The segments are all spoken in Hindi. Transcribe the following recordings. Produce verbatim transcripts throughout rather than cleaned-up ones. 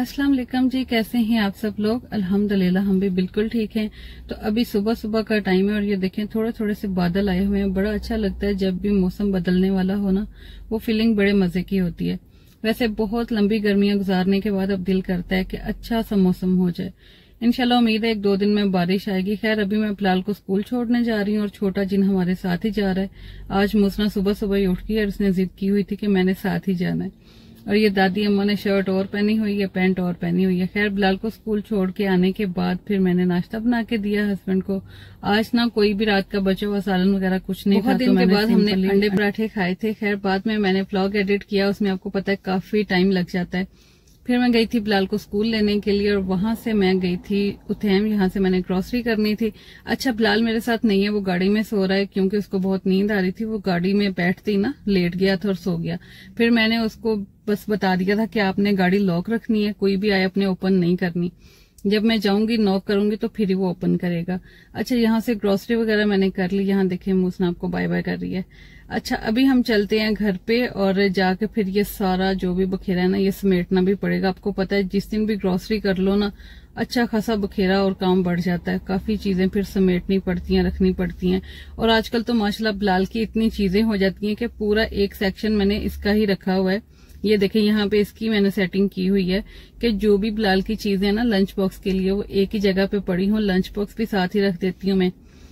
अस्सलाम वालेकुम जी, कैसे हैं आप सब लोग। अल्हम्दुलिल्लाह हम भी बिल्कुल ठीक हैं। तो अभी सुबह सुबह का टाइम है और ये देखें थोड़े थोड़े से बादल आए हुए हैं। बड़ा अच्छा लगता है जब भी मौसम बदलने वाला हो ना, वो फीलिंग बड़े मजे की होती है। वैसे बहुत लंबी गर्मियां गुजारने के बाद अब दिल करता है कि अच्छा सा मौसम हो जाए। इंशाल्लाह उम्मीद है एक दो दिन में बारिश आएगी। खैर अभी मैं फिलहाल को स्कूल छोड़ने जा रही हूँ और छोटा जिन हमारे साथ ही जा रहा है। आज मुसना सुबह सुबह ही उठ गई और उसने जिद की हुई थी कि मैंने साथ ही जाना है। और ये दादी अम्मा ने शर्ट और पहनी हुई है, पैंट और पहनी हुई है। खैर बिलाल को स्कूल छोड़ के आने के बाद फिर मैंने नाश्ता बना के दिया हस्बैंड को। आज ना कोई भी रात का बचा हुआ सालन वगैरह कुछ नहीं था। दिन के बाद हमने अंडे पराठे खाए थे। खैर बाद में मैंने व्लॉग एडिट किया, उसमें आपको पता है काफी टाइम लग जाता है। फिर मैं गई थी बिलाल को स्कूल लेने के लिए और वहां से मैं गई थी उथैम। यहाँ से मैंने ग्रोसरी करनी थी। अच्छा बिलाल मेरे साथ नहीं है, वो गाड़ी में सो रहा है क्योंकि उसको बहुत नींद आ रही थी। वो गाड़ी में बैठती ना लेट गया था और सो गया। फिर मैंने उसको बस बता दिया था कि आपने गाड़ी लॉक रखनी है, कोई भी आए अपने ओपन नहीं करनी। जब मैं जाऊंगी नॉक करूंगी तो फिर ही वो ओपन करेगा। अच्छा यहाँ से ग्रोसरी वगैरह मैंने कर ली। यहाँ देखिए मूसना आपको बाय बाय कर रही है। अच्छा अभी हम चलते हैं घर पे और जाके फिर ये सारा जो भी बखेरा है ना ये समेटना भी पड़ेगा। आपको पता है जिस दिन भी ग्रोसरी कर लो ना अच्छा खासा बखेरा और काम बढ़ जाता है। काफी चीजें फिर समेटनी पड़ती हैं, रखनी पड़ती हैं। और आजकल तो माशाल्लाह बिलाल की इतनी चीजें हो जाती हैं कि पूरा एक सेक्शन मैंने इसका ही रखा हुआ है। ये देखें यहाँ पे इसकी मैंने सेटिंग की हुई है कि जो भी बिलाल की चीजें ना लंच बॉक्स के लिए वो एक ही जगह पे पड़ी हूँ। लंच बॉक्स भी साथ ही रख देती हूँ मैं।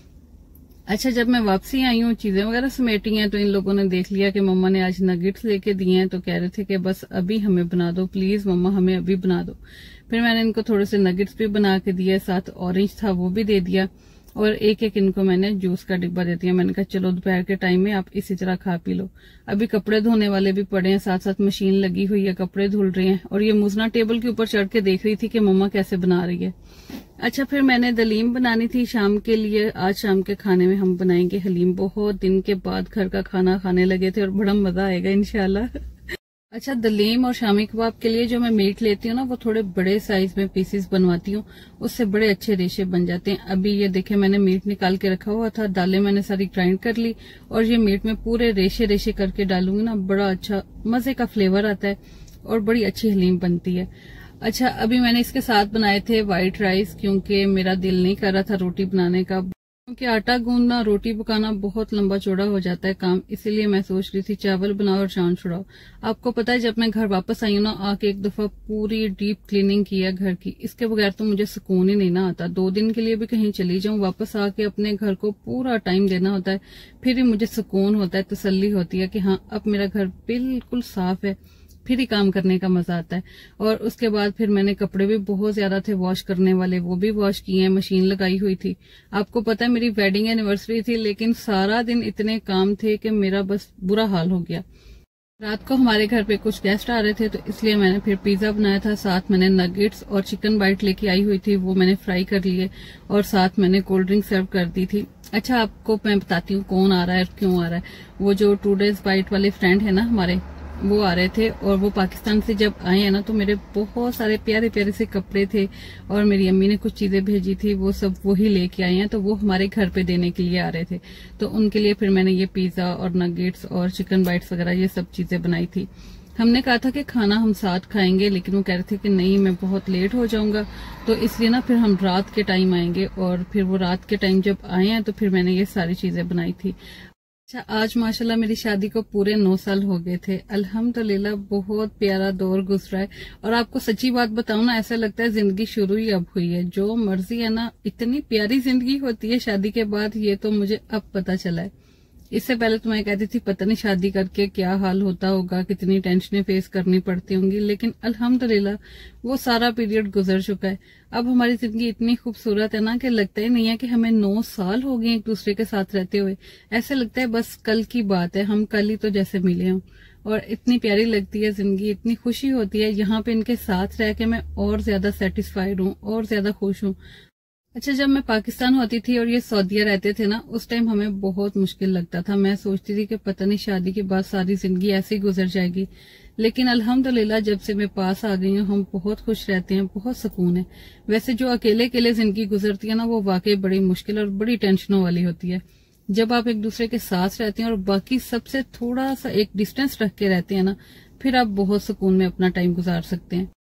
अच्छा जब मैं वापसी आई हूँ चीजें वगैरह समेटी हैं तो इन लोगों ने देख लिया कि मम्मा ने आज नगेट्स लेके दिए हैं, तो कह रहे थे कि बस अभी हमें बना दो, प्लीज मम्मा हमें अभी बना दो। फिर मैंने इनको थोड़े से नगेट्स भी बना के दिए, साथ ऑरेंज था वो भी दे दिया और एक एक इनको मैंने जूस का डिब्बा दे दिया। मैंने कहा चलो दोपहर के टाइम में आप इसी तरह खा पी लो। अभी कपड़े धोने वाले भी पड़े हैं, साथ साथ मशीन लगी हुई है, कपड़े धुल रहे हैं। और ये मुजना टेबल के ऊपर चढ़ के देख रही थी कि मम्मा कैसे बना रही है। अच्छा फिर मैंने दलीम बनानी थी शाम के लिए। आज शाम के खाने में हम बनाएंगे हलीम। बहुत दिन के बाद घर का खाना खाने लगे थे और बड़ा मजा आएगा इंशाल्लाह। अच्छा दलीम और शामी कबाब के लिए जो मैं मीट लेती हूँ ना वो थोड़े बड़े साइज में पीसेस बनवाती हूँ, उससे बड़े अच्छे रेशे बन जाते हैं। अभी ये देखे मैंने मीट निकाल के रखा हुआ था, दालें मैंने सारी ग्राइंड कर ली और ये मीट में पूरे रेशे रेशे करके डालूंगी ना, बड़ा अच्छा मजे का फ्लेवर आता है और बड़ी अच्छी हलीम बनती है। अच्छा अभी मैंने इसके साथ बनाए थे व्हाइट राइस क्योंकि मेरा दिल नहीं कर रहा था रोटी बनाने का, क्योंकि आटा गूंदना रोटी पकाना बहुत लंबा चौड़ा हो जाता है काम। इसीलिए मैं सोच रही थी चावल बनाओ और जान छुड़ाओ। आपको पता है जब मैं घर वापस आई हूँ ना आके एक दफा पूरी डीप क्लीनिंग की है घर की। इसके बगैर तो मुझे सुकून ही नहीं ना आता। दो दिन के लिए भी कहीं चली जाऊं वापस आके अपने घर को पूरा टाइम देना होता है, फिर ही मुझे सुकून होता है, तसल्ली होती है कि हाँ अब मेरा घर बिल्कुल साफ है, फिर ही काम करने का मजा आता है। और उसके बाद फिर मैंने कपड़े भी बहुत ज्यादा थे वॉश करने वाले, वो भी वॉश किए हैं, मशीन लगाई हुई थी। आपको पता है मेरी वेडिंग एनिवर्सरी थी लेकिन सारा दिन इतने काम थे कि मेरा बस बुरा हाल हो गया। रात को हमारे घर पे कुछ गेस्ट आ रहे थे तो इसलिए मैंने फिर पिज्जा बनाया था, साथ मैंने नगेट्स और चिकन बाइट लेके आई हुई थी, वो मैंने फ्राई कर लिए और साथ मैंने कोल्ड ड्रिंक सर्व कर दी थी। अच्छा आपको मैं बताती हूँ कौन आ रहा है और क्यों आ रहा है। वो जो टू डेज बाइट वाले फ्रेंड है ना हमारे, वो आ रहे थे और वो पाकिस्तान से जब आए हैं ना तो मेरे बहुत सारे प्यारे प्यारे से कपड़े थे और मेरी अम्मी ने कुछ चीजें भेजी थी, वो सब वही लेके आए हैं। तो वो हमारे घर पे देने के लिए आ रहे थे, तो उनके लिए फिर मैंने ये पिज्जा और नगेट्स और चिकन बाइट्स वगैरह ये सब चीजें बनाई थी। हमने कहा था कि खाना हम साथ खाएंगे लेकिन वो कह रहे थे कि नहीं मैं बहुत लेट हो जाऊंगा, तो इसलिए ना फिर हम रात के टाइम आएंगे। और फिर वो रात के टाइम जब आए हैं तो फिर मैंने ये सारी चीजें बनाई थी। अच्छा आज माशाल्लाह मेरी शादी को पूरे नौ साल हो गए थे। अल्हम्दुलिल्लाह बहुत प्यारा दौर गुजरा है और आपको सच्ची बात बताऊं ना ऐसा लगता है जिंदगी शुरू ही अब हुई है। जो मर्जी है ना इतनी प्यारी जिंदगी होती है शादी के बाद, ये तो मुझे अब पता चला है। इससे पहले तो मैं कहती थी पता नहीं शादी करके क्या हाल होता होगा, कितनी टेंशनें फेस करनी पड़ती होंगी, लेकिन अल्हम्दुलिल्लाह वो सारा पीरियड गुजर चुका है। अब हमारी जिंदगी इतनी खूबसूरत है ना कि लगता ही नहीं है कि हमें नौ साल हो गए एक दूसरे के साथ रहते हुए। ऐसे लगता है बस कल की बात है, हम कल ही तो जैसे मिले हों। और इतनी प्यारी लगती है जिंदगी, इतनी खुशी होती है यहाँ पे इनके साथ रह के मैं और ज्यादा सेटिस्फाइड हूँ और ज्यादा खुश हूँ। अच्छा जब मैं पाकिस्तान होती थी और ये सऊदीया रहते थे ना उस टाइम हमें बहुत मुश्किल लगता था। मैं सोचती थी कि पता नहीं शादी के बाद सारी जिंदगी ऐसे ही गुजर जाएगी, लेकिन अल्हम्दुलिल्लाह जब से मैं पास आ गई हूँ हम बहुत खुश रहते हैं, बहुत सुकून है। वैसे जो अकेले अकेले जिंदगी गुजरती है ना वो वाकई बड़ी मुश्किल और बड़ी टेंशनों वाली होती है। जब आप एक दूसरे के साथ रहते हैं और बाकी सबसे थोड़ा सा एक डिस्टेंस रख के रहते हैं ना, फिर आप बहुत सुकून में अपना टाइम गुजार सकते हैं।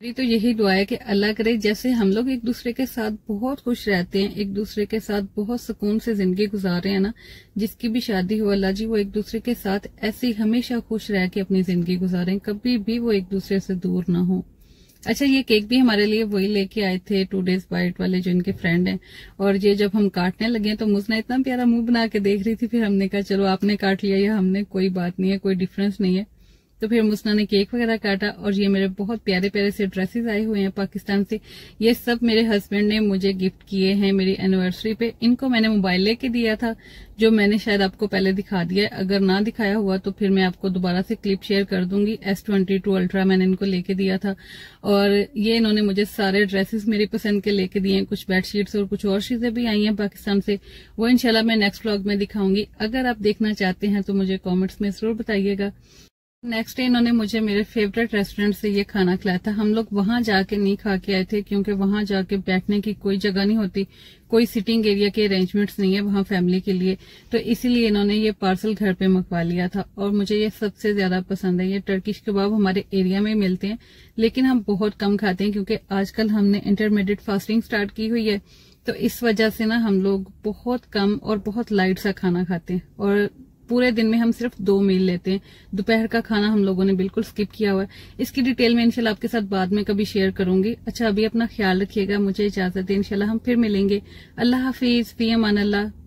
तो यही दुआ है कि अल्लाह करे जैसे हम लोग एक दूसरे के साथ बहुत खुश रहते हैं, एक दूसरे के साथ बहुत सुकून से जिंदगी गुजार रहे हैं ना, जिसकी भी शादी हो अल्लाह जी वो एक दूसरे के साथ ऐसे ही हमेशा खुश रह के अपनी जिंदगी गुजारें, कभी भी वो एक दूसरे से दूर ना हो। अच्छा, ये केक भी हमारे लिए वही लेके आए थे टू डेज बाइट वाले जो इनके फ्रेंड हैं, और ये जब हम काटने लगे तो मुझना इतना प्यारा मुंह बना के देख रही थी, फिर हमने कहा चलो आपने काट लिया या हमने, कोई बात नहीं है, कोई डिफरेंस नहीं है। तो फिर मुस्ना ने केक वगैरह काटा, और ये मेरे बहुत प्यारे प्यारे से ड्रेसेस आए हुए हैं पाकिस्तान से। ये सब मेरे हस्बैंड ने मुझे गिफ्ट किए हैं मेरी एनिवर्सरी पे। इनको मैंने मोबाइल लेके दिया था, जो मैंने शायद आपको पहले दिखा दिया है, अगर ना दिखाया हुआ तो फिर मैं आपको दोबारा से क्लिप शेयर कर दूंगी। एस ट्वेंटी टू अल्ट्रा मैंने इनको लेके दिया था, और ये इन्होंने मुझे सारे ड्रेसेस मेरी पसंद के लेके दिए हैं। कुछ बेडशीट्स और कुछ और चीजें भी आई हैं पाकिस्तान से, वो इंशाल्लाह मैं नेक्स्ट व्लॉग में दिखाऊंगी। अगर आप देखना चाहते हैं तो मुझे कॉमेंट्स में जरूर बताइएगा। नेक्स्ट डे इन्होंने मुझे मेरे फेवरेट रेस्टोरेंट से ये खाना खिलाया था। हम लोग वहां जाके नहीं खा के आए थे, क्योंकि वहां जाके बैठने की कोई जगह नहीं होती, कोई सिटिंग एरिया के अरेंजमेंट्स नहीं है वहां फैमिली के लिए, तो इसीलिए इन्होंने ये पार्सल घर पे मंगवा लिया था। और मुझे ये सबसे ज्यादा पसंद है। ये टर्किश कबाब हमारे एरिया में मिलते हैं, लेकिन हम बहुत कम खाते हैं, क्योंकि आजकल हमने इंटरमीडिएट फास्टिंग स्टार्ट की हुई है, तो इस वजह से ना हम लोग बहुत कम और बहुत लाइट सा खाना खाते हैं, और पूरे दिन में हम सिर्फ दो मील लेते हैं। दोपहर का खाना हम लोगों ने बिल्कुल स्किप किया हुआ है। इसकी डिटेल में इंशाल्लाह आपके साथ बाद में कभी शेयर करूंगी। अच्छा, अभी अपना ख्याल रखिएगा, मुझे इजाजत है, इंशाल्लाह हम फिर मिलेंगे। अल्लाह हाफिज, फी अमान अल्लाह।